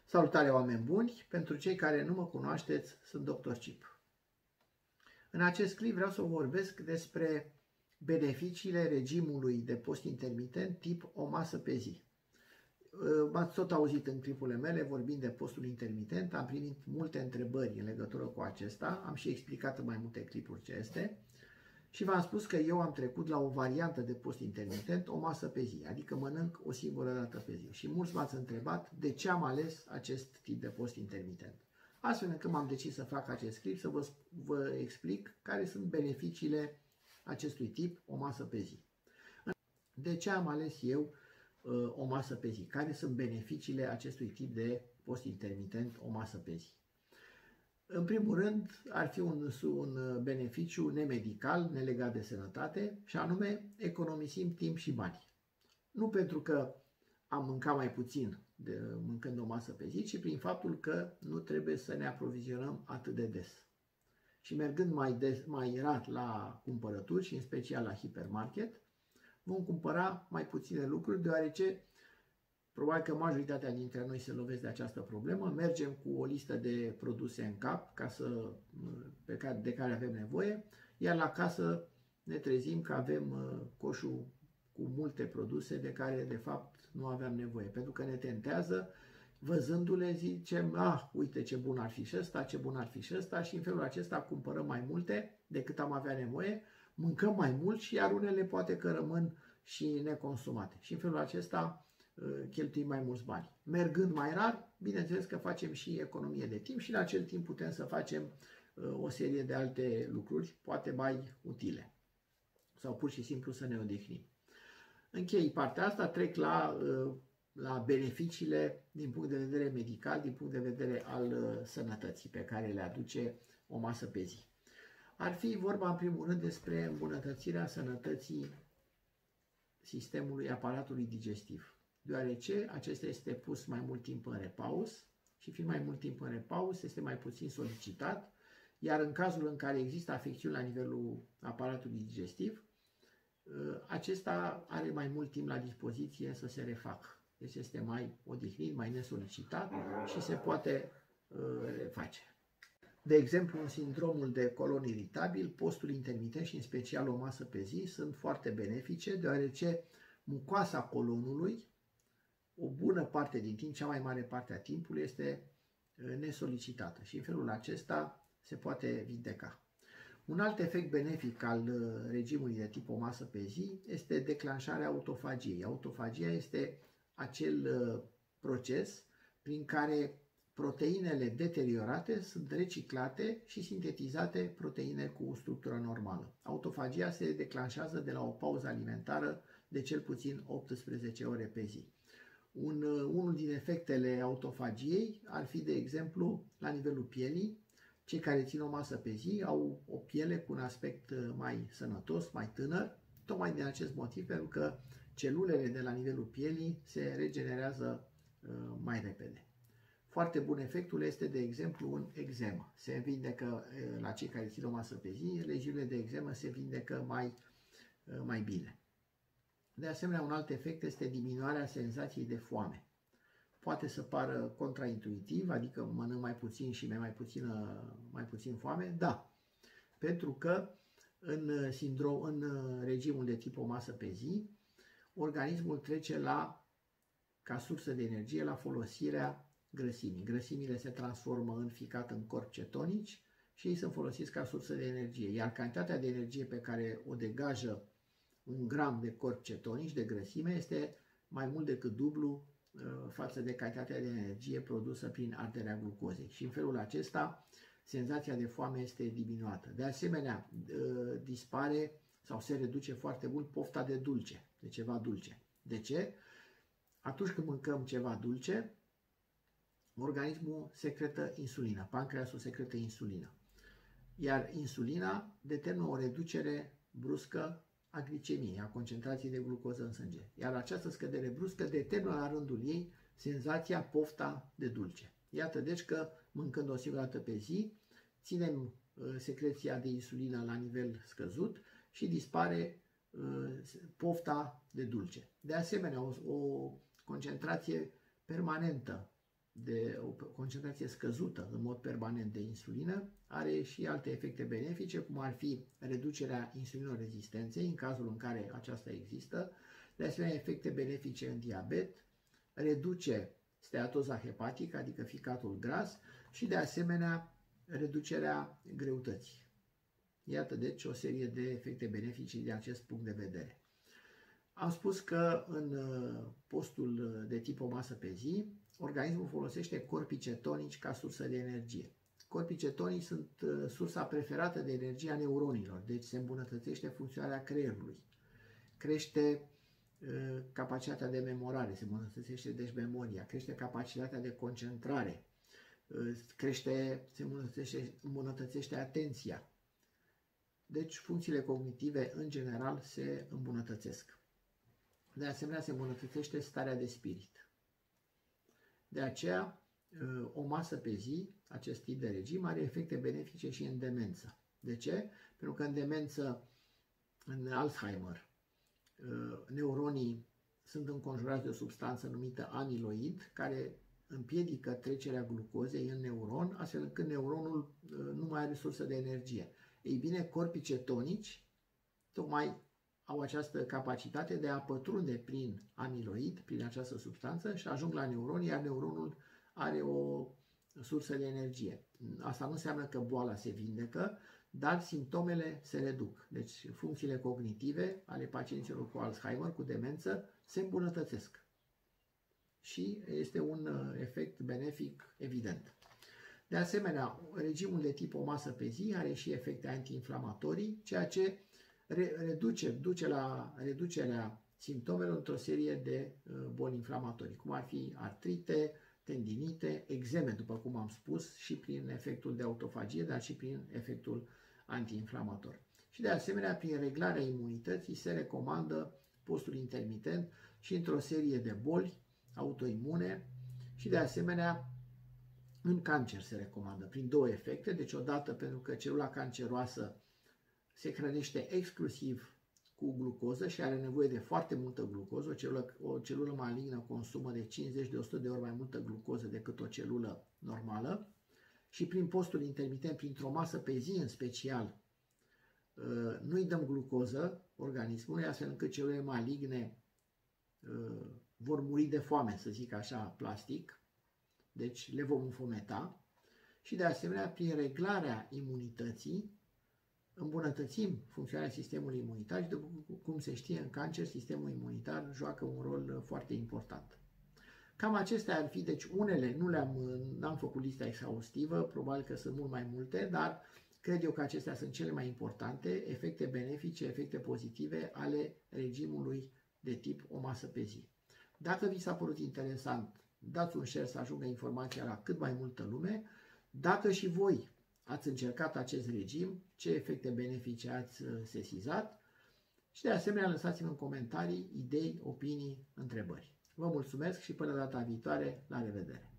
Salutare, oameni buni! Pentru cei care nu mă cunoașteți, sunt Dr. Cip. În acest clip vreau să vorbesc despre beneficiile regimului de post intermitent tip o masă pe zi. M-ați tot auzit în clipurile mele vorbind de postul intermitent, am primit multe întrebări în legătură cu acesta, am și explicat în mai multe clipuri ce este și v-am spus că eu am trecut la o variantă de post intermitent, o masă pe zi, adică mănânc o singură dată pe zi. Și mulți m-ați întrebat de ce am ales acest tip de post intermitent. Astfel încât m-am decis să fac acest clip, să vă explic care sunt beneficiile acestui tip, o masă pe zi. De ce am ales eu o masă pe zi? Care sunt beneficiile acestui tip de post intermitent, o masă pe zi? În primul rând, ar fi un beneficiu nemedical, nelegat de sănătate, și anume economisim timp și bani. Nu pentru că am mâncat mai puțin mâncând o masă pe zi, ci prin faptul că nu trebuie să ne aprovizionăm atât de des. Și mergând mai rar la cumpărături și în special la hipermarket, vom cumpăra mai puține lucruri, deoarece probabil că majoritatea dintre noi se lovesc de această problemă. Mergem cu o listă de produse în cap de care avem nevoie, iar la casă ne trezim că avem coșul cu multe produse de care de fapt nu aveam nevoie. Pentru că ne tentează, văzându-le zicem, uite ce bun ar fi și ăsta, ce bun ar fi și ăsta, și în felul acesta cumpărăm mai multe decât am avea nevoie, mâncăm mai mult și iar unele poate că rămân și neconsumate. Și în felul acesta cheltuim mai mulți bani. Mergând mai rar, bineînțeles că facem și economie de timp și în acel timp putem să facem o serie de alte lucruri, poate mai utile. Sau pur și simplu să ne odihnim. Închei partea asta, trec la beneficiile din punct de vedere medical, din punct de vedere al sănătății pe care le aduce o masă pe zi. Ar fi vorba în primul rând despre îmbunătățirea sănătății sistemului aparatului digestiv, deoarece acesta este pus mai mult timp în repaus și fiind mai mult timp în repaus este mai puțin solicitat, iar în cazul în care există afecțiuni la nivelul aparatului digestiv, acesta are mai mult timp la dispoziție să se refacă. Deci este mai odihnit, mai nesolicitat și se poate reface. De exemplu, în sindromul de colon iritabil, postul intermitent și în special o masă pe zi sunt foarte benefice, deoarece mucoasa colonului, o bună parte din timp, cea mai mare parte a timpului, este nesolicitată și în felul acesta se poate vindeca. Un alt efect benefic al regimului de tip o masă pe zi este declanșarea autofagiei. Autofagia este acel proces prin care proteinele deteriorate sunt reciclate și sintetizate proteine cu structură normală. Autofagia se declanșează de la o pauză alimentară de cel puțin 18 ore pe zi. Unul din efectele autofagiei ar fi, de exemplu, la nivelul pielii. Cei care țin o masă pe zi au o piele cu un aspect mai sănătos, mai tânăr, tocmai din acest motiv, pentru că celulele de la nivelul pielii se regenerează mai repede. Foarte bun efectul este, de exemplu, în eczemă. Se vindecă, la cei care țin o masă pe zi, leziunile de eczemă se vindecă mai bine. De asemenea, un alt efect este diminuarea senzației de foame. Poate să pară contraintuitiv, adică mănânc mai puțin și mai puțin foame, da. Pentru că în regimul de tip o masă pe zi, organismul trece ca sursă de energie la folosirea grăsimii. Grăsimile se transformă în ficat în corpi cetonici și ei sunt folosiți ca sursă de energie. Iar cantitatea de energie pe care o degajă un gram de corpi cetonici, de grăsime, este mai mult decât dublu față de cantitatea de energie produsă prin arderea glucozei. Și în felul acesta, senzația de foame este diminuată. De asemenea, dispare sau se reduce foarte mult pofta de dulce, de ceva dulce. De ce? Atunci când mâncăm ceva dulce, organismul secretă insulină, pancreasul secretă insulină. Iar insulina determină o reducere bruscă a glicemiei, a concentrației de glucoză în sânge. Iar această scădere bruscă determină la rândul ei senzația, pofta de dulce. Iată deci că mâncând o singură dată pe zi, ținem secreția de insulină la nivel scăzut și dispare pofta de dulce. De asemenea, o concentrație permanentă de o concentrație scăzută în mod permanent de insulină are și alte efecte benefice, cum ar fi reducerea insulinorezistenței în cazul în care aceasta există, de asemenea efecte benefice în diabet, reduce steatoza hepatică, adică ficatul gras, și de asemenea reducerea greutății. Iată deci o serie de efecte benefice din acest punct de vedere. Am spus că în postul de tip o masă pe zi, organismul folosește corpii cetonici ca sursă de energie. Corpii cetonici sunt sursa preferată de energie a neuronilor, deci se îmbunătățește funcționarea creierului. Crește capacitatea de memorare, se îmbunătățește deci memoria, crește capacitatea de concentrare, se îmbunătățește atenția. Deci funcțiile cognitive în general se îmbunătățesc. De asemenea se îmbunătățește starea de spirit. De aceea o masă pe zi, acest tip de regim, are efecte benefice și în demență. De ce? Pentru că în demență, în Alzheimer, neuronii sunt înconjurați de o substanță numită amiloid, care împiedică trecerea glucozei în neuron, astfel încât neuronul nu mai are sursă de energie. Ei bine, corpii cetonici tocmai au această capacitate de a pătrunde prin amiloid, prin această substanță, și ajung la neuron, iar neuronul are o sursă de energie. Asta nu înseamnă că boala se vindecă, dar simptomele se reduc. Deci funcțiile cognitive ale pacienților cu Alzheimer, cu demență, se îmbunătățesc. Și este un efect benefic evident. De asemenea, regimul de tip o masă pe zi are și efecte antiinflamatorii, ceea ce duce la reducerea simptomelor într-o serie de boli inflamatorii, cum ar fi artrite, tendinite, eczeme, după cum am spus, și prin efectul de autofagie, dar și prin efectul antiinflamator. Și de asemenea, prin reglarea imunității se recomandă postul intermitent și într-o serie de boli autoimune și de asemenea în cancer se recomandă, prin două efecte. Deci odată pentru că celula canceroasă se hrănește exclusiv cu glucoză și are nevoie de foarte multă glucoză. O celulă malignă consumă de 50 de 100 de ori mai multă glucoză decât o celulă normală. Și prin postul intermitent, printr-o masă pe zi în special, nu-i dăm glucoză organismului, astfel încât celulele maligne vor muri de foame, să zic așa, plastic. Deci le vom înfometa. Și de asemenea, prin reglarea imunității, îmbunătățim funcționarea sistemului imunitar și, după cum se știe, în cancer, sistemul imunitar joacă un rol foarte important. Cam acestea ar fi, deci unele, n-am făcut lista exhaustivă, probabil că sunt mult mai multe, dar cred eu că acestea sunt cele mai importante, efecte benefice, efecte pozitive ale regimului de tip o masă pe zi. Dacă vi s-a părut interesant, dați un share să ajungă informația la cât mai multă lume. Dacă și voi ați încercat acest regim, ce efecte benefice ați sesizat și de asemenea lăsați-mi în comentarii idei, opinii, întrebări. Vă mulțumesc și până data viitoare, la revedere!